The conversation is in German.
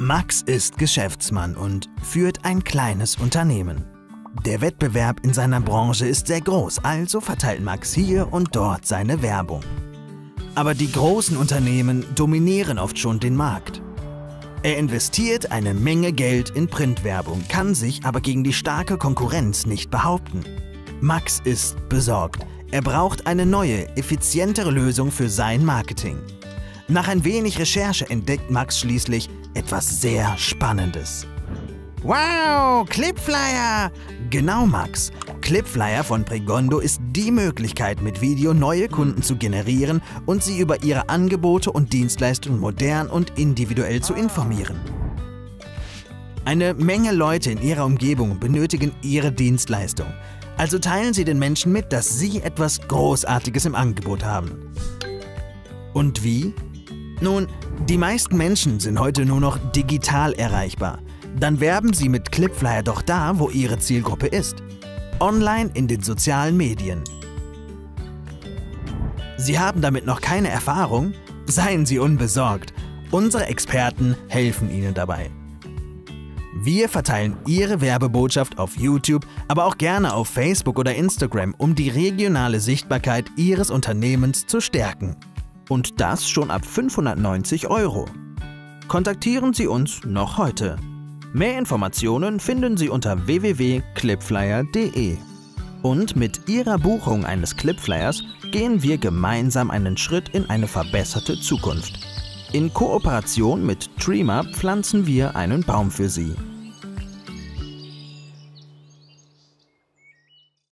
Max ist Geschäftsmann und führt ein kleines Unternehmen. Der Wettbewerb in seiner Branche ist sehr groß, also verteilt Max hier und dort seine Werbung. Aber die großen Unternehmen dominieren oft schon den Markt. Er investiert eine Menge Geld in Printwerbung, kann sich aber gegen die starke Konkurrenz nicht behaupten. Max ist besorgt. Er braucht eine neue, effizientere Lösung für sein Marketing. Nach ein wenig Recherche entdeckt Max schließlich etwas sehr Spannendes. Wow, Clipflyer! Genau, Max. Clipflyer von Pregondo ist die Möglichkeit, mit Video neue Kunden zu generieren und sie über ihre Angebote und Dienstleistungen modern und individuell zu informieren. Eine Menge Leute in ihrer Umgebung benötigen ihre Dienstleistung. Also teilen Sie den Menschen mit, dass Sie etwas Großartiges im Angebot haben. Und wie? Nun, die meisten Menschen sind heute nur noch digital erreichbar. Dann werben Sie mit Clipflyer doch da, wo Ihre Zielgruppe ist. Online in den sozialen Medien. Sie haben damit noch keine Erfahrung? Seien Sie unbesorgt. Unsere Experten helfen Ihnen dabei. Wir verteilen Ihre Werbebotschaft auf YouTube, aber auch gerne auf Facebook oder Instagram, um die regionale Sichtbarkeit Ihres Unternehmens zu stärken. Und das schon ab 590 €. Kontaktieren Sie uns noch heute. Mehr Informationen finden Sie unter www.clipflyer.de. Und mit Ihrer Buchung eines Clipflyers gehen wir gemeinsam einen Schritt in eine verbesserte Zukunft. In Kooperation mit Trima pflanzen wir einen Baum für Sie.